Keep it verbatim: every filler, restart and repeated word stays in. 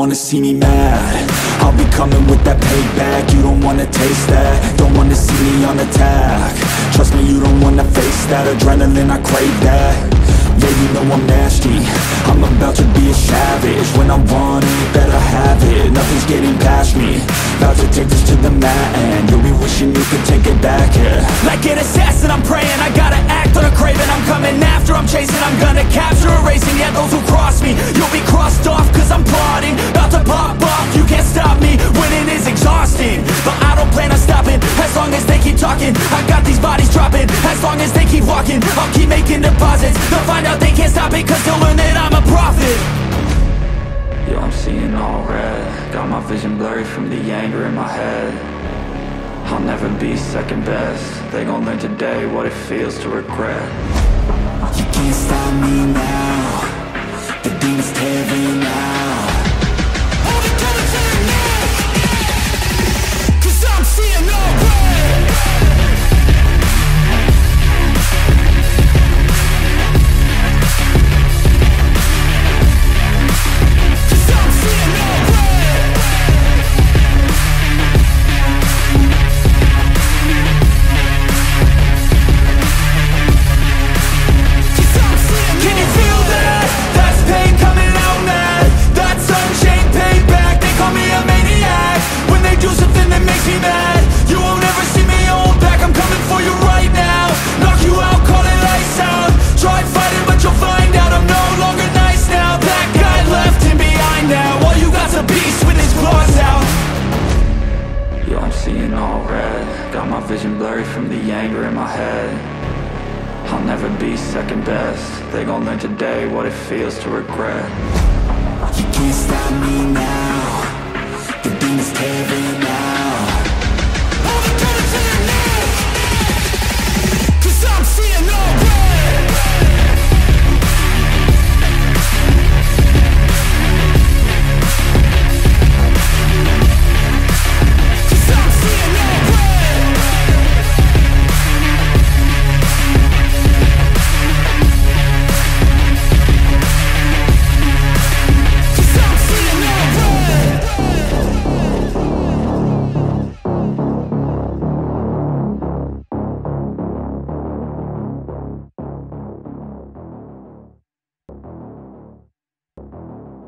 wanna see me mad. I'll be coming with that payback. You don't wanna taste that. Don't wanna see me on attack. Trust me, you don't wanna face that. Adrenaline, I crave that. Yeah, you know I'm nasty. I'm about to be a savage. When I want it, better have it. Nothing's getting past me. About to take this to the mat, and you'll be wishing you could take it back, yeah. Like an assassin, I'm praying. I gotta act on a craving. I'm coming after, I'm chasing. I'm gonna capture, erasing. Yeah, those who cross me, you'll be crossed off, cause I'm plotting. About to pop off, you can't stop me. Winning is exhausting, but I don't plan on stopping. As long as they keep talking, I got these bodies dropping. As long as they keep walking, I'll keep making deposits. They'll find out they can't stop it, cause they'll learn that I'm a prophet. Yo, I'm seeing all red. Got my vision blurry from the anger in my head. I'll never be second best. They gon' learn today what it feels to regret. You can't stop me now. The demons tearing out. Hold it down to the neck, cause I'm seeing all red. Cause I'm seeing all red. Cause I'm seeing. Can you feel that? That's pain coming out mad. That's unchained payback. They call me a maniac when they do something that makes me mad. You won't ever see me hold back. I'm coming for you right now. Knock you out, call it lights out. Try fighting, but you'll find out I'm no longer nice now. That guy left him behind now. All you got's a beast with his claws out. Yo, I'm seeing all red. Got my vision blurry from the anger in my head. I'll never be second best. They gon' learn today what it feels to regret. You can't stop me now. The demons tearing